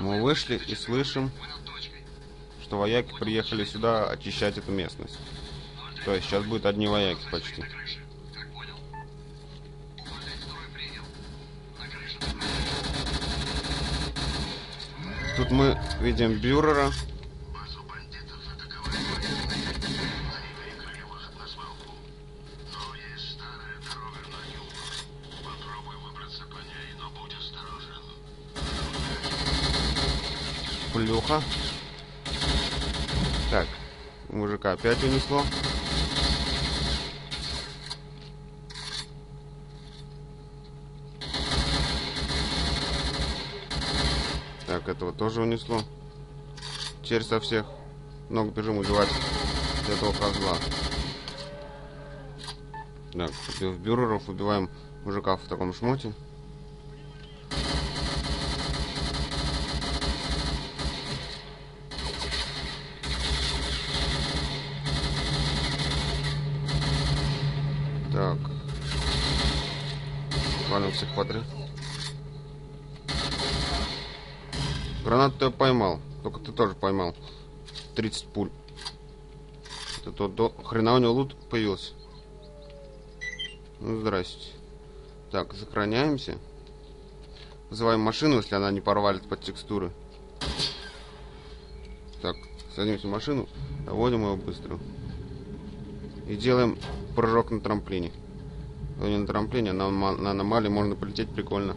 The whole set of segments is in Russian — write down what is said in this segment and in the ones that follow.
Мы вышли и слышим, что вояки приехали сюда очищать эту местность. То есть сейчас будет одни вояки почти. Тут мы видим Бюрера. Плюха. Так, мужика опять унесло. Так, этого тоже унесло. Теперь со всех ног бежим убивать этого козла. Так, убив бюреров, убиваем мужика в таком шмоте. Так. Валим всех подряд. Гранату я поймал. Только ты тоже поймал. 30 пуль. Это до хрена у него лут появился. Ну, здрасте. Так, сохраняемся. Вызываем машину, если она не порвалит под текстуры. Так, садимся в машину, доводим его быстро. И делаем прыжок на трамплине. Ну, не на трамплине, а на аномалии можно полететь прикольно.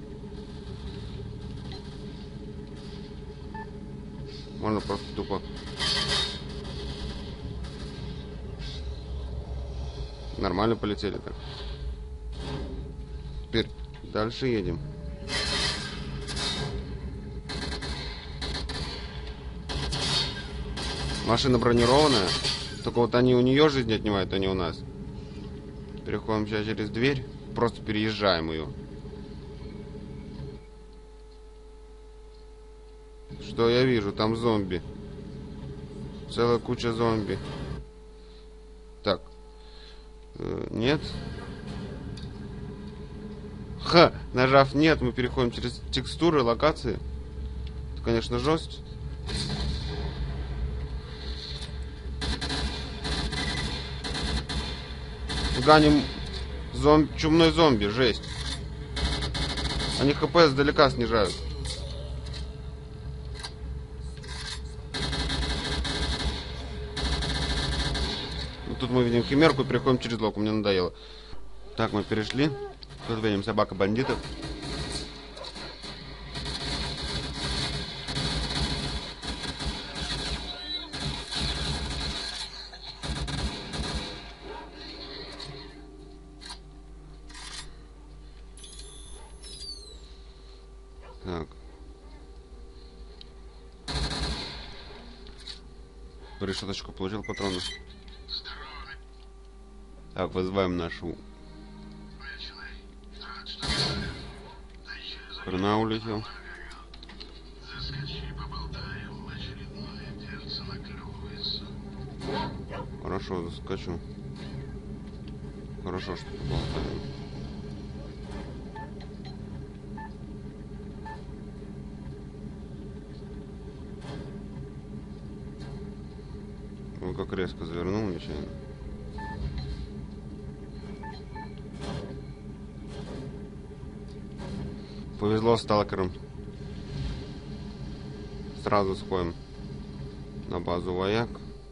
Можно просто тупо. Нормально полетели так. Теперь дальше едем. Машина бронированная. Только вот они у нее жизнь отнимают, а не у нас. Переходим сейчас через дверь. Просто переезжаем ее. Что я вижу? Там зомби. Целая куча зомби. Так. Нет. Ха! Нажав нет, мы переходим через текстуры, локации. Это, конечно, жесть. Ганим чумной зомби, жесть. Они хп сдалека снижают. Тут мы видим химерку и переходим через локу. Мне надоело. Так, мы перешли. Тут видим собака бандитов. Так. Решеточку получил патроны. Так, вызываем нашу. Хрена улетел. Хорошо, заскочу. Хорошо, что поболтаем. Он как резко завернул нечаянно. Повезло сталкерам. Сразу сходим на базу вояк.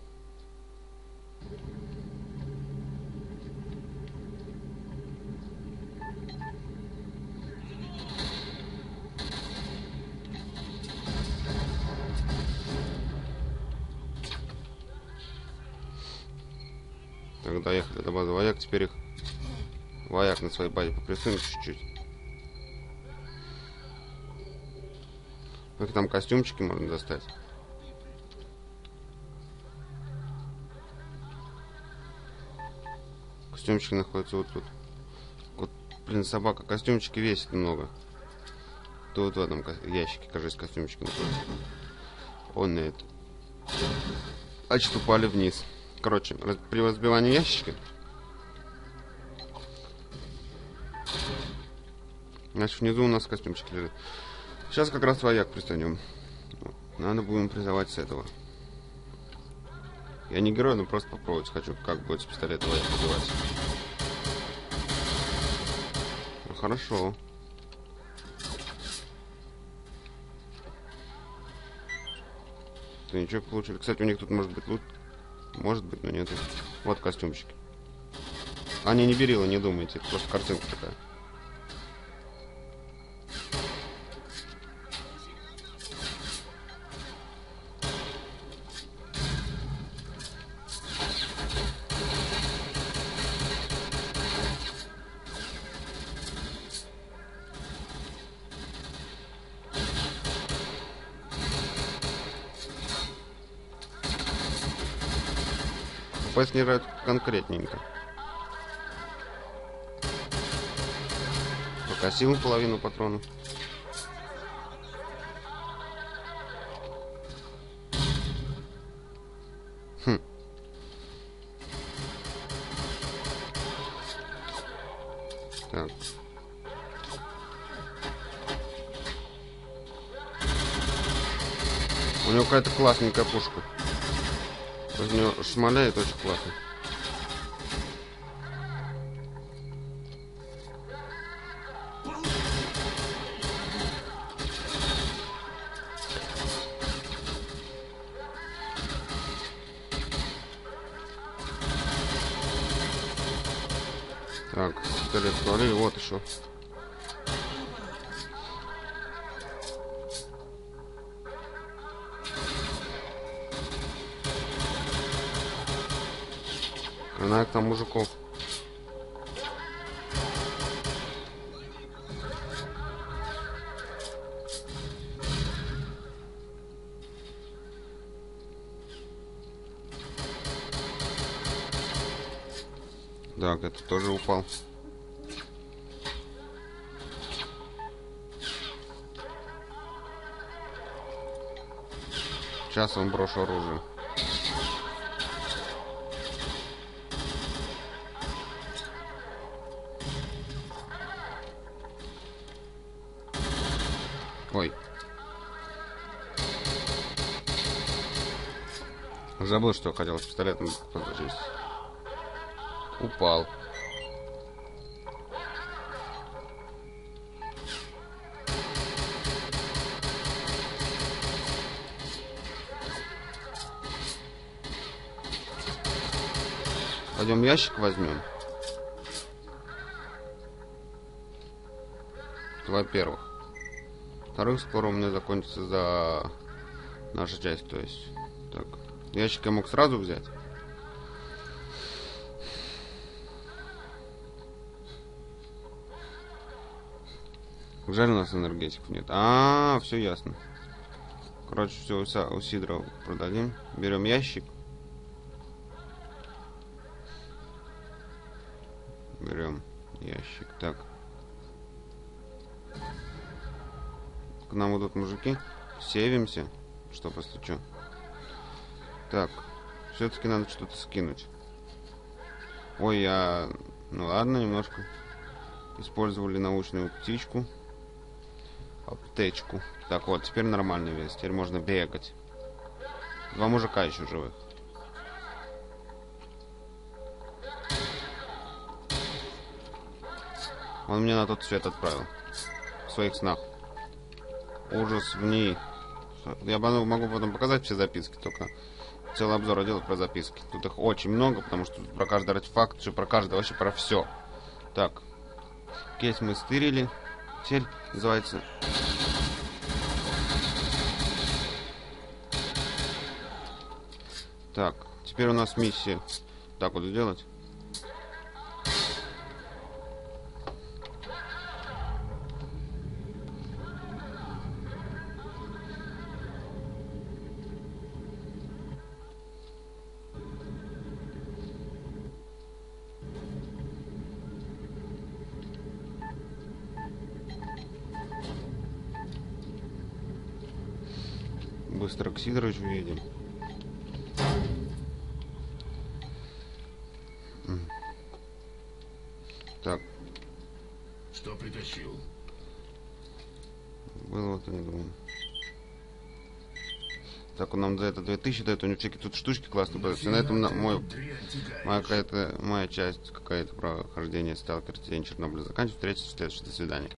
Так, доехали до базы вояк. Теперь их вояк на своей базе попрессуем чуть-чуть. Как там костюмчики можно достать. Костюмчики находятся вот тут. Вот, блин, собака, костюмчики весит много. То вот в этом ящике, кажется, костюмчики находятся. Он на это. Значит, упали вниз. Короче, при разбивании ящика. Значит, внизу у нас костюмчик лежит. Сейчас как раз вояк пристанем. Надо будем призывать с этого. Я не герой, но просто попробовать хочу, как будет с пистолета призывать. Ну, хорошо. Ты ничего получили. Кстати, у них тут может быть лут. Может быть, но нет. Вот костюмчики. А, не берила, не думайте. Это просто картинка такая. FPS снижают конкретненько. Покосил половину патронов. Хм. Так. У него какая-то классненькая пушка. У него шмаляет очень классно. Так, пистолет свалили, вот еще. Гранат там мужиков. Так, это тоже упал. Сейчас вам брошу оружие. Ой. Забыл, что хотел с пистолетом подложить. Упал. Пойдем ящик возьмем. Во-первых. Во-вторых, скоро у меня закончится за наша часть, то есть. Так. Ящик я мог сразу взять. Жаль, у нас энергетиков нет. Все ясно. Короче, все у Сидора продадим. Берем ящик. Берем ящик. Так. К нам идут мужики. Севимся. Что, постучу? Так. Все-таки надо что-то скинуть. Ой, ну ладно, немножко. Использовали научную птичку. Аптечку. Так, вот, теперь нормальный вес. Теперь можно бегать. 2 мужика еще живых. Он мне на тот свет отправил. В своих снах. Ужас в ней. Я могу потом показать все записки, только целый обзор делать про записки. Тут их очень много, потому что про каждый артефакт, что про каждый, вообще про все. Так. Кейс мы стырили. Теперь называется... Так, теперь у нас миссия. Так вот сделать. Быстро к Сидоровичу едем. Так. Что притащил? Было вот, я думаю. Так, он нам за это 2000 дает, у него всякие тут штучки классные продаются. И на этом моя часть какая-то прохождения Сталкер Тень Чернобыля заканчивается. Встретимся в следующем. До свидания.